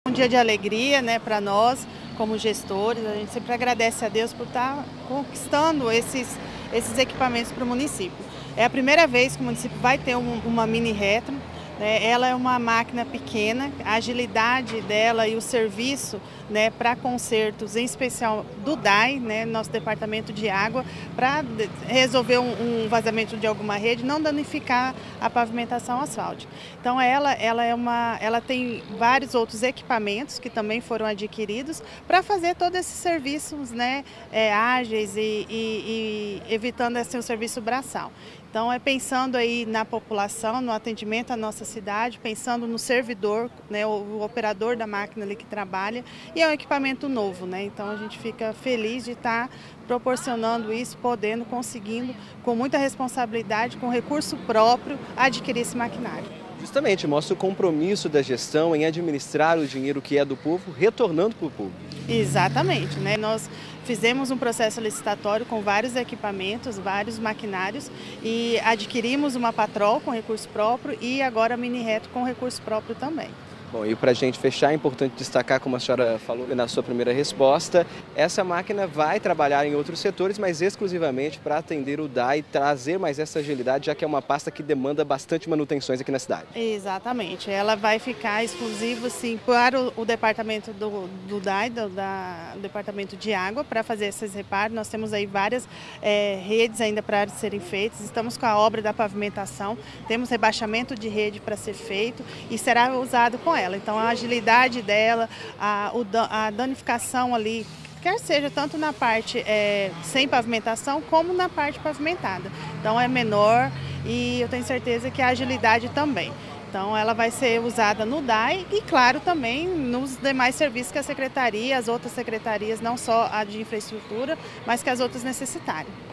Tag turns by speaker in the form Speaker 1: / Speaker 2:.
Speaker 1: Um dia de alegria, né, para nós, como gestores. A gente sempre agradece a Deus por estar conquistando esses equipamentos para o município. É a primeira vez que o município vai ter uma mini retro, né? Ela é uma máquina pequena, a agilidade dela e o serviço, né, para consertos, em especial do DAI, né, nosso departamento de água, para resolver um vazamento de alguma rede, não danificar a pavimentação asfáltica. Então ela tem vários outros equipamentos que também foram adquiridos para fazer todos esses serviços, né, ágeis e evitando assim, o serviço braçal. Então é pensando aí na população, no atendimento à nossa cidade, pensando no servidor, né, o operador da máquina ali que trabalha, e é um equipamento novo, né? Então a gente fica feliz de estar proporcionando isso, podendo, conseguindo, com muita responsabilidade, com recurso próprio, adquirir esse maquinário.
Speaker 2: Justamente, mostra o compromisso da gestão em administrar o dinheiro que é do povo, retornando para o povo.
Speaker 1: Exatamente, né? Nós fizemos um processo licitatório com vários equipamentos, vários maquinários e adquirimos uma Patrol com recurso próprio e agora a Mini Retro com recurso próprio também.
Speaker 2: Bom, e para a gente fechar, é importante destacar, como a senhora falou na sua primeira resposta, essa máquina vai trabalhar em outros setores, mas exclusivamente para atender o DAI e trazer mais essa agilidade, já que é uma pasta que demanda bastante manutenções aqui na cidade.
Speaker 1: Exatamente, ela vai ficar exclusiva sim, para o departamento do DAI, do departamento de água, para fazer esses reparos. Nós temos aí várias redes ainda para serem feitas, estamos com a obra da pavimentação, temos rebaixamento de rede para ser feito e será usado com ela. Então a agilidade dela, a danificação ali, quer seja tanto na parte sem pavimentação como na parte pavimentada. Então é menor e eu tenho certeza que a agilidade também. Então ela vai ser usada no DAI e, claro, também nos demais serviços que a secretaria, as outras secretarias, não só a de infraestrutura, mas que as outras necessitarem.